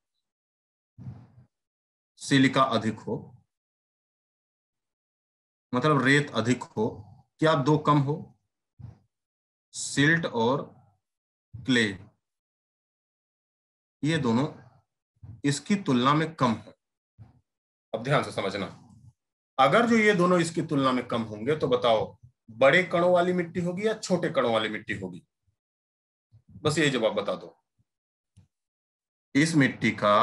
सिलिका अधिक हो, मतलब रेत अधिक हो, क्या दो कम हो? सिल्ट और क्ले, ये दोनों इसकी तुलना में कम है। अब ध्यान से समझना, अगर जो ये दोनों इसकी तुलना में कम होंगे तो बताओ बड़े कणों वाली मिट्टी होगी या छोटे कणों वाली मिट्टी होगी? बस यही जवाब बता दो। इस मिट्टी का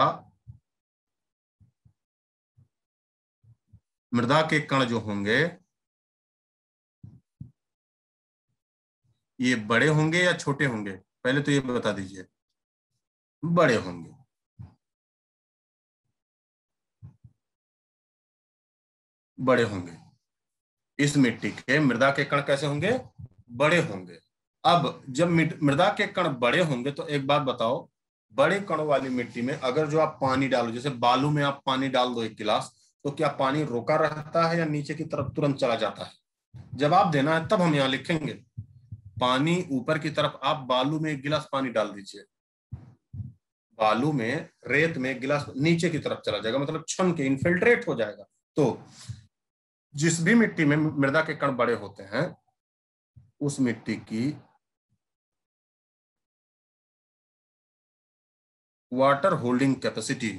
मृदा के कण जो होंगे ये बड़े होंगे या छोटे होंगे? पहले तो ये बता दीजिए। बड़े होंगे। बड़े होंगे। इस मिट्टी के मृदा के कण कैसे होंगे? बड़े होंगे। अब जब मृदा के कण बड़े होंगे तो एक बात बताओ, बड़े कणों वाली मिट्टी में अगर जो आप पानी डालो, जैसे बालू में आप पानी डाल दो 1 गिलास, तो क्या पानी रोका रहता है या नीचे की तरफ तुरंत चला जाता है? जवाब देना है तब हम यहाँ लिखेंगे। पानी ऊपर की तरफ, आप बालू में 1 गिलास पानी डाल दीजिए, बालू में रेत में 1 गिलास नीचे की तरफ चला जाएगा, मतलब छन के इनफिल्ट्रेट हो जाएगा। तो जिस भी मिट्टी में मृदा के कण बड़े होते हैं उस मिट्टी की वाटर होल्डिंग कैपेसिटी,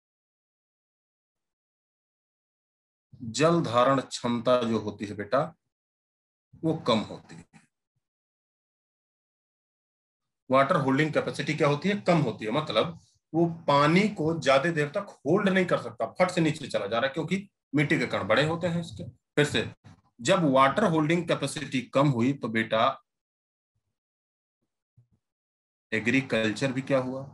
जल धारण क्षमता जो होती है बेटा वो कम होती है। वाटर होल्डिंग कैपेसिटी क्या होती है? कम होती है। मतलब वो पानी को ज्यादा देर तक होल्ड नहीं कर सकता, फट से नीचे चला जा रहा है, क्योंकि मिट्टी के कण बड़े होते हैं इसके। फिर से, जब वाटर होल्डिंग कैपेसिटी कम हुई तो बेटा एग्रीकल्चर भी क्या हुआ?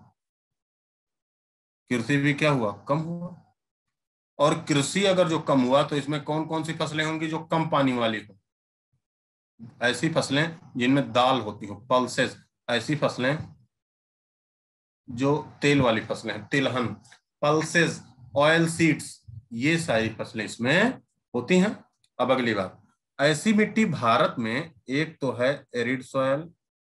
कृषि भी क्या हुआ? कम हुआ। और कृषि अगर जो कम हुआ तो इसमें कौन कौन सी फसलें होंगी जो कम पानी वाली हो? ऐसी फसलें जिनमें दाल होती हो, पल्सेस, ऐसी फसलें जो तेल वाली फसलें हैं, तिलहन, पल्सेस, ऑयल सीड्स, ये सारी फसलें इसमें होती हैं। अब अगली बात, ऐसी मिट्टी भारत में एक तो है एरिड सॉयल,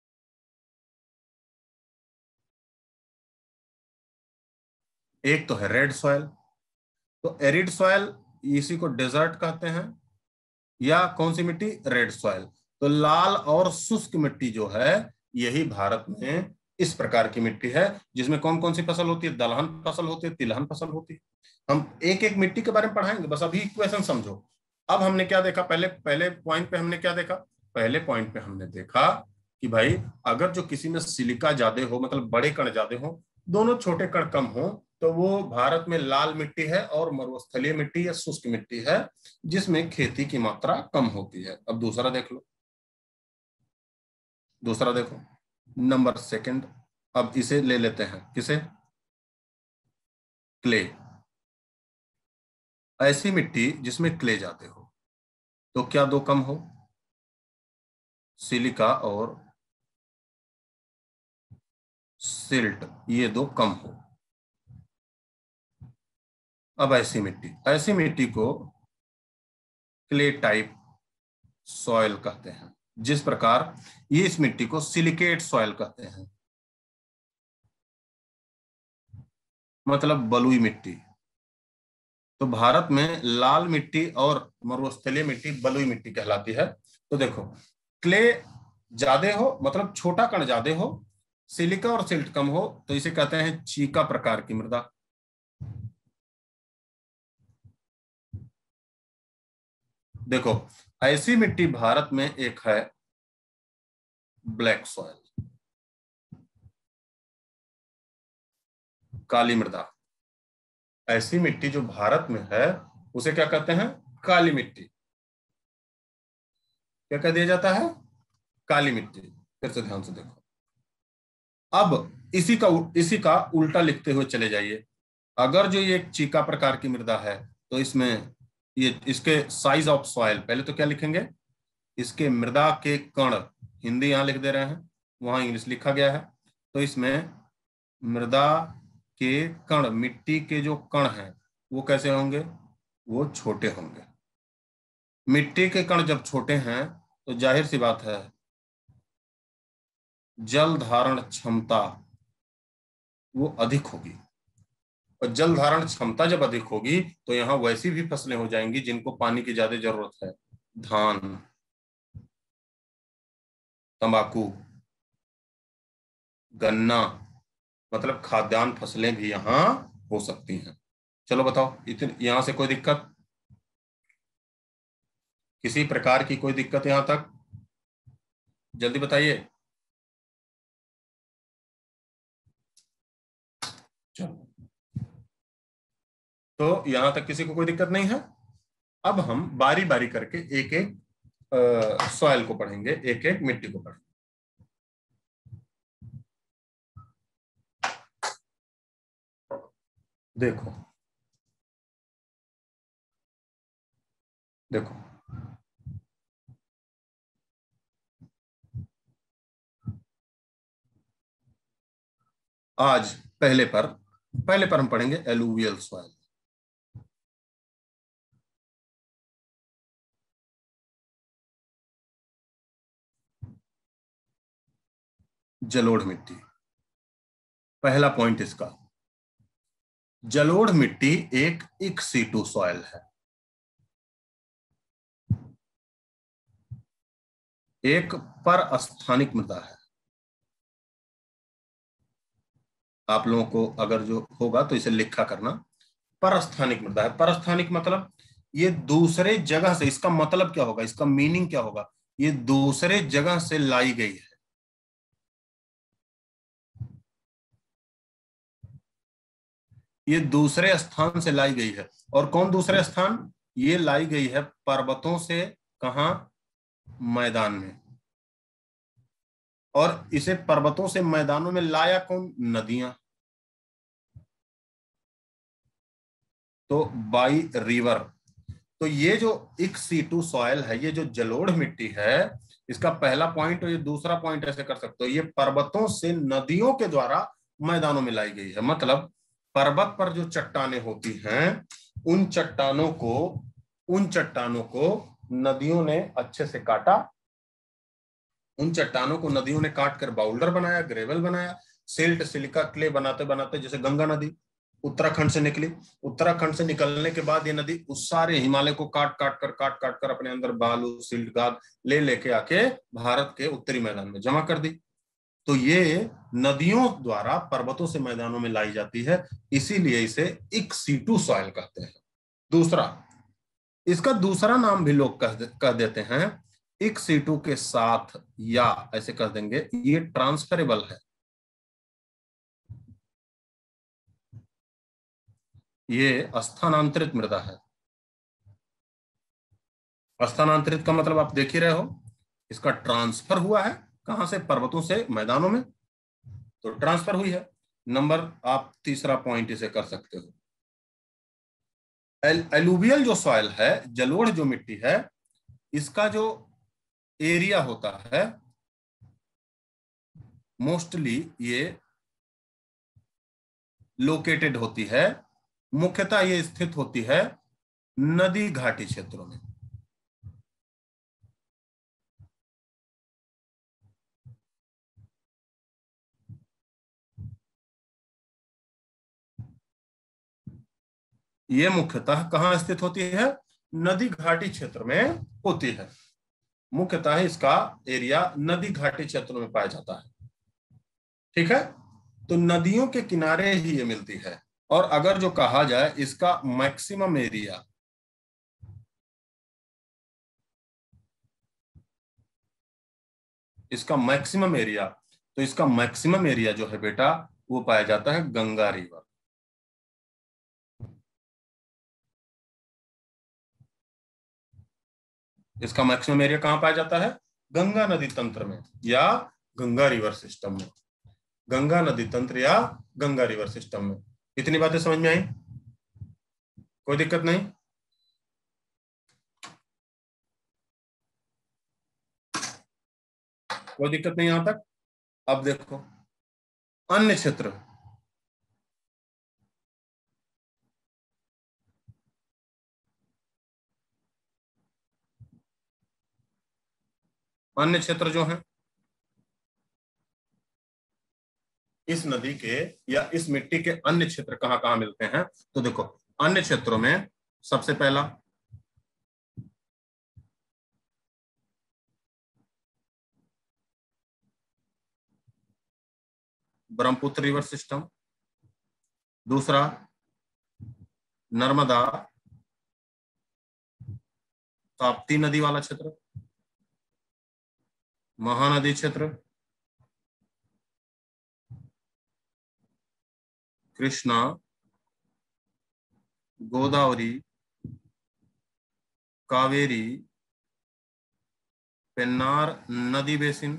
एक तो है रेड सॉयल। तो एरिड सॉयल इसी को डेजर्ट कहते हैं, या कौन सी मिट्टी? Red soil. तो लाल और शुष्क मिट्टी जो है यही भारत में इस प्रकार की मिट्टी है, जिसमें कौन कौन सी फसल होती है? दलहन फसल होती है, तिलहन फसल होती है। हम एक एक मिट्टी के बारे में पढ़ाएंगे, बस अभी इक्वेशन समझो। अब हमने क्या देखा? पहले पहले पॉइंट पे हमने क्या देखा? पहले पॉइंट पे हमने देखा कि भाई अगर जो किसी में सिलिका ज्यादा हो, मतलब बड़े कण ज्यादा हो, दोनों छोटे कण कम हो, तो वो भारत में लाल मिट्टी है और मरुस्थलीय मिट्टी या शुष्क मिट्टी है, जिसमें खेती की मात्रा कम होती है। अब दूसरा देख लो, दूसरा देखो, नंबर सेकंड। अब इसे ले लेते हैं, किसे? क्ले। ऐसी मिट्टी जिसमें क्ले जाते हो, तो क्या दो कम हो? सिलिका और सिल्ट, ये दो कम हो। अब ऐसी मिट्टी को क्ले टाइप सॉइल कहते हैं, जिस प्रकार ये इस मिट्टी को सिलिकेट सॉइल कहते हैं, मतलब बलुई मिट्टी। तो भारत में लाल मिट्टी और मरुस्थलीय मिट्टी बलुई मिट्टी कहलाती है। तो देखो, क्ले ज्यादा हो मतलब छोटा कण ज्यादा हो, सिलिका और सिल्ट कम हो, तो इसे कहते हैं चीका प्रकार की मृदा। देखो, ऐसी मिट्टी भारत में एक है ब्लैक सॉयल, काली मृदा। ऐसी मिट्टी जो भारत में है उसे क्या कहते हैं? काली मिट्टी। क्या कह दिया जाता है? काली मिट्टी। फिर से ध्यान से देखो। अब इसी का उल्टा लिखते हुए चले जाइए। अगर जो ये एक चीका प्रकार की मृदा है तो इसमें ये इसके साइज ऑफ सॉइल, पहले तो क्या लिखेंगे? इसके मृदा के कण, हिंदी यहां लिख दे रहे हैं, वहां इंग्लिश लिखा गया है। तो इसमें मृदा के कण, मिट्टी के जो कण हैं वो कैसे होंगे? वो छोटे होंगे। मिट्टी के कण जब छोटे हैं तो जाहिर सी बात है जल धारण क्षमता वो अधिक होगी। और जल धारण क्षमता जब अधिक होगी तो यहाँ वैसी भी फसलें हो जाएंगी जिनको पानी की ज्यादा जरूरत है। धान, तंबाकू, गन्ना, मतलब खाद्यान्न फसलें भी यहाँ हो सकती हैं। चलो बताओ, इतने यहां से कोई दिक्कत? किसी प्रकार की कोई दिक्कत यहां तक? जल्दी बताइए। चलो, तो यहां तक किसी को कोई दिक्कत नहीं है। अब हम बारी बारी करके एक एक सॉइल को पढ़ेंगे, एक एक मिट्टी को पढ़ेंगे। देखो देखो, आज पहले पर हम पढ़ेंगे एलुवियल सॉइल। जलोढ़ मिट्टी, पहला पॉइंट इसका, जलोढ़ मिट्टी एक इन सीटू सॉइल है, एक पर स्थानिक मृदा है। आप लोगों को अगर जो होगा तो इसे लिखा करना। पर स्थानिक मृदा है, पर स्थानिक मतलब ये दूसरे जगह से, इसका मतलब क्या होगा, इसका मीनिंग क्या होगा, ये दूसरे जगह से लाई गई है। ये दूसरे स्थान से लाई गई है। और कौन दूसरे स्थान? ये लाई गई है पर्वतों से। कहा? मैदान में। और इसे पर्वतों से मैदानों में लाया कौन? नदियां। तो बाई रिवर। तो ये जो इक सीटू सॉइल है, ये जो जलोढ़ मिट्टी है, इसका पहला पॉइंट और ये दूसरा पॉइंट ऐसे कर सकते हो, ये पर्वतों से नदियों के द्वारा मैदानों में लाई गई है। मतलब पर्वत पर जो चट्टानें होती हैं, उन चट्टानों को नदियों ने अच्छे से काटा। उन चट्टानों को नदियों ने काट कर बाउल्डर बनाया, ग्रेवल बनाया, सिल्ट सिलिका क्ले बनाते बनाते, जैसे गंगा नदी उत्तराखंड से निकली। उत्तराखंड से निकलने के बाद ये नदी उस सारे हिमालय को काट काट कर अपने अंदर बालू सिल्ट गाद ले लेके आके भारत के उत्तरी मैदान में जमा कर दी। तो ये नदियों द्वारा पर्वतों से मैदानों में लाई जाती है, इसीलिए इसे इक सीटू सॉइल कहते हैं। दूसरा, इसका दूसरा नाम भी लोग कह देते हैं इक सीटू के साथ, या ऐसे कह देंगे ये ट्रांसफरेबल है। ये स्थानांतरित मृदा है। स्थानांतरित का मतलब आप देख ही रहे हो, इसका ट्रांसफर हुआ है। कहां से? पर्वतों से मैदानों में, तो ट्रांसफर हुई है। नंबर, आप तीसरा पॉइंट इसे कर सकते हो। एलुवियल जो सॉइल है, जलोढ़ जो मिट्टी है, इसका जो एरिया होता है, मोस्टली ये लोकेटेड होती है, मुख्यतः ये स्थित होती है नदी घाटी क्षेत्रों में। ये मुख्यतः कहां स्थित होती है? नदी घाटी क्षेत्र में होती है। मुख्यतः इसका एरिया नदी घाटी क्षेत्रों में पाया जाता है। ठीक है, तो नदियों के किनारे ही ये मिलती है। और अगर जो कहा जाए इसका मैक्सिमम एरिया, तो इसका मैक्सिमम एरिया जो है बेटा, वो पाया जाता है गंगा रिवर। इसका मैक्सिमम एरिया कहां पाया जाता है? गंगा नदी तंत्र में या गंगा रिवर सिस्टम में। गंगा नदी तंत्र या गंगा रिवर सिस्टम में। इतनी बातें समझ में आई? कोई दिक्कत नहीं? कोई दिक्कत नहीं यहां तक? अब देखो अन्य क्षेत्र। अन्य क्षेत्र जो है इस नदी के या इस मिट्टी के, अन्य क्षेत्र कहां कहां मिलते हैं? तो देखो, अन्य क्षेत्रों में सबसे पहला ब्रह्मपुत्र रिवर सिस्टम, दूसरा नर्मदा, ताप्ती नदी वाला क्षेत्र, महानदी क्षेत्र, कृष्णा, गोदावरी, कावेरी, पेन्नार नदी बेसिन।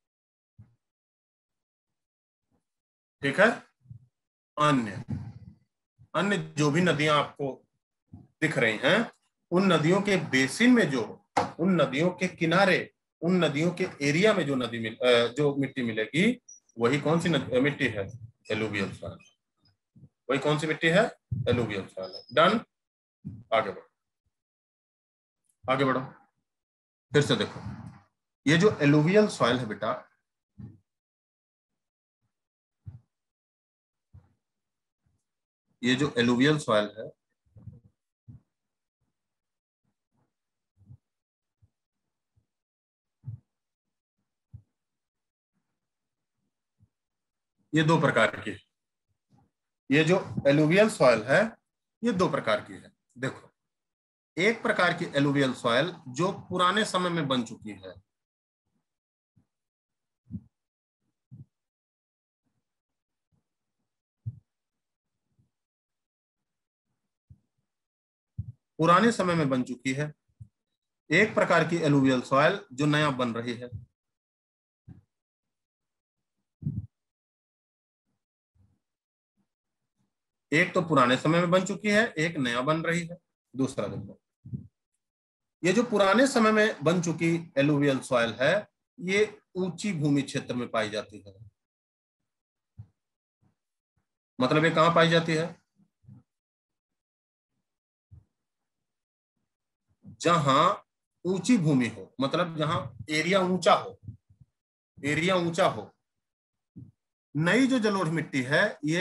ठीक है। अन्य अन्य जो भी नदियां आपको दिख रही हैं, उन नदियों के बेसिन में उन नदियों के किनारे, उन नदियों के एरिया में जो मिट्टी मिलेगी, वही कौन सी मिट्टी है? Alluvial soil. वही कौन सी मिट्टी है? एलुवियल सॉइल है। डन। आगे बढ़ो, आगे बढ़ो। फिर से देखो, ये जो एलुवियल सॉइल है बेटा, ये जो एलुवियल सॉइल है, ये दो प्रकार की है। ये जो एलुवियल सॉइल है, ये दो प्रकार की है। देखो, एक प्रकार की एलुवियल सॉइल जो पुराने समय में बन चुकी है, पुराने समय में बन चुकी है। एक प्रकार की एलुवियल सॉइल जो नया बन रही है। एक तो पुराने समय में बन चुकी है, एक नया बन रही है। दूसरा देखो, ये जो पुराने समय में बन चुकी एलुवियल सॉइल है, ये ऊंची भूमि क्षेत्र में पाई जाती है। मतलब ये कहां पाई जाती है? जहां ऊंची भूमि हो, मतलब जहां एरिया ऊंचा हो, एरिया ऊंचा हो। नई जो जलोढ़ मिट्टी है, ये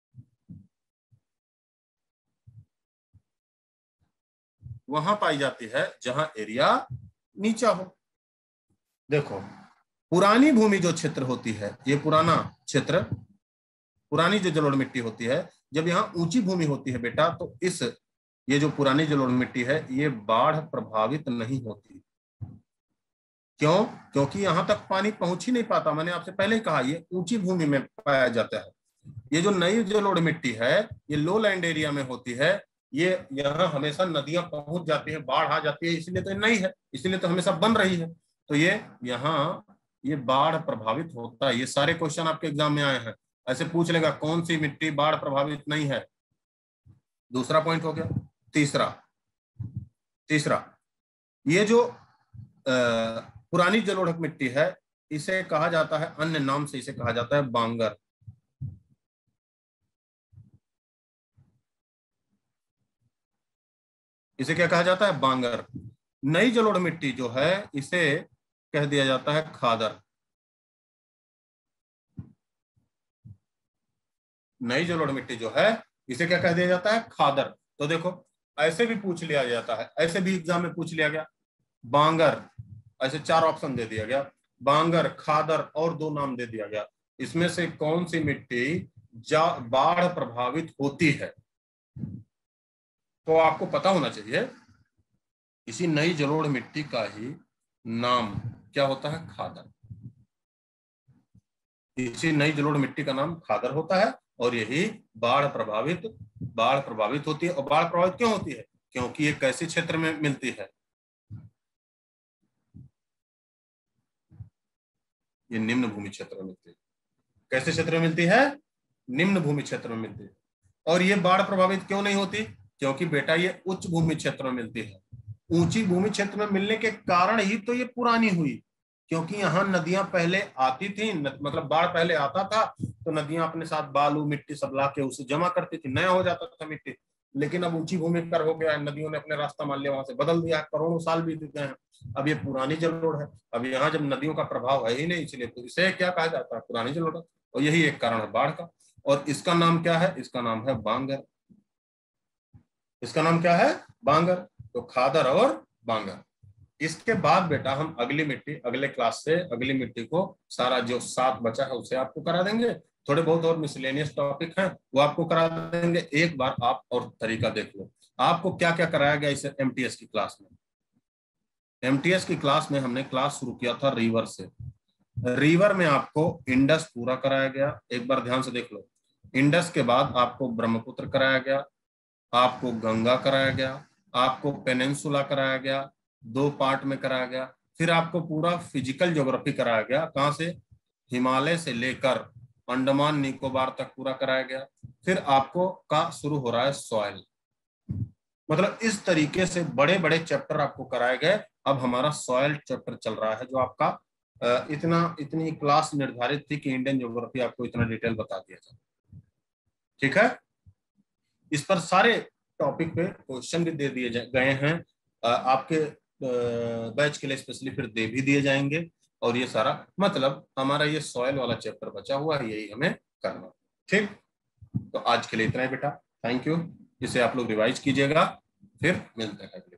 वहां पाई जाती है जहां एरिया नीचा हो। देखो, पुरानी भूमि जो क्षेत्र होती है, ये पुराना क्षेत्र, पुरानी जो जलोढ़ मिट्टी होती है, जब यहाँ ऊंची भूमि होती है बेटा, तो ये जो पुरानी जलोढ़ मिट्टी है, ये बाढ़ प्रभावित नहीं होती। क्यों? क्योंकि यहां तक पानी पहुंच ही नहीं पाता। मैंने आपसे पहले ही कहा, ये ऊंची भूमि में पाया जाता है। ये जो नई जलोढ़ मिट्टी है, ये लो लैंड एरिया में होती है। ये यहाँ हमेशा नदियां पहुंच जाती है, बाढ़ आ जाती है, इसलिए तो नई है, इसलिए तो हमेशा बन रही है। तो ये यहाँ ये बाढ़ प्रभावित होता है। ये सारे क्वेश्चन आपके एग्जाम में आए हैं। ऐसे पूछ लेगा कौन सी मिट्टी बाढ़ प्रभावित नहीं है। दूसरा पॉइंट हो गया। तीसरा तीसरा ये जो पुरानी जलोढ़ मिट्टी है, इसे कहा जाता है, अन्य नाम से इसे कहा जाता है बांगर। इसे क्या कहा जाता है? बांगर। नई जलोढ़ मिट्टी जो है, इसे कह दिया जाता है खादर। नई जलोढ़ मिट्टी जो है, इसे क्या कह दिया जाता है? खादर। तो देखो, ऐसे भी पूछ लिया जाता है, ऐसे भी एग्जाम में पूछ लिया गया, बांगर, ऐसे चार ऑप्शन दे दिया गया, बांगर, खादर और दो नाम दे दिया गया। इसमें से कौन सी मिट्टी बाढ़ प्रभावित होती है? तो आपको पता होना चाहिए, इसी नई जलोढ़ मिट्टी का ही नाम क्या होता है? खादर। इसी नई जलोढ़ मिट्टी का नाम खादर होता है, और यही बाढ़ प्रभावित होती है। और बाढ़ प्रभावित क्यों होती है? क्योंकि ये कैसे क्षेत्र में मिलती है? ये निम्न भूमि क्षेत्र में मिलती है। कैसे क्षेत्र में मिलती है? निम्न भूमि क्षेत्र में मिलती है। और ये बाढ़ प्रभावित क्यों नहीं होती? क्योंकि बेटा ये उच्च भूमि क्षेत्र में मिलती है। ऊंची भूमि क्षेत्र में मिलने के कारण ही तो ये पुरानी हुई, क्योंकि यहाँ नदियां पहले आती थी, मतलब बाढ़ पहले आता था, तो नदियां अपने साथ बालू मिट्टी सब ला के उसे जमा करती थी, नया हो जाता था मिट्टी। लेकिन अब ऊंची भूमि पर हो गया है, नदियों ने अपने रास्ता मान लिया, वहां से बदल दिया, करोड़ों साल बीत गए हैं। अब ये पुरानी जलोढ़ है। अब यहाँ जब नदियों का प्रभाव है ही नहीं, इसलिए तो इसे क्या कहा जाता है? पुरानी जलोढ़। और यही एक कारण है बाढ़ का। और इसका नाम क्या है? इसका नाम है बांगर। इसका नाम क्या है? बांगर। तो खादर और बांगर। इसके बाद बेटा हम अगली मिट्टी, अगले क्लास से अगली मिट्टी को सारा जो 7 बचा है उसे आपको करा देंगे। थोड़े बहुत और मिसलेनियस टॉपिक हैं, वो आपको करा देंगे। एक बार आप और तरीका देख लो, आपको क्या क्या कराया गया इस एमटीएस की क्लास में। एमटीएस की क्लास में हमने क्लास शुरू किया था रिवर से। रिवर में आपको इंडस पूरा कराया गया, एक बार ध्यान से देख लो। इंडस के बाद आपको ब्रह्मपुत्र कराया गया, आपको गंगा कराया गया, आपको पेनिनसुला कराया गया, 2 पार्ट में कराया गया। फिर आपको पूरा फिजिकल ज्योग्राफी कराया गया, कहां से, हिमालय से लेकर अंडमान निकोबार तक पूरा कराया गया। फिर आपको का शुरू हो रहा है सॉइल। मतलब इस तरीके से बड़े बड़े चैप्टर आपको कराए गए। अब हमारा सॉइल चैप्टर चल रहा है, जो आपका इतनी क्लास निर्धारित थी कि इंडियन ज्योग्राफी आपको इतना डिटेल बता दिया जाए। ठीक है, इस पर सारे टॉपिक पे क्वेश्चन भी दे दिए गए हैं, आपके बैच के लिए स्पेशली फिर दे भी दिए जाएंगे। और ये सारा मतलब हमारा ये सॉइल वाला चैप्टर बचा हुआ है, यही हमें करना। ठीक, तो आज के लिए इतना ही बेटा, थैंक यू। इसे आप लोग रिवाइज कीजिएगा, फिर मिलते हैं।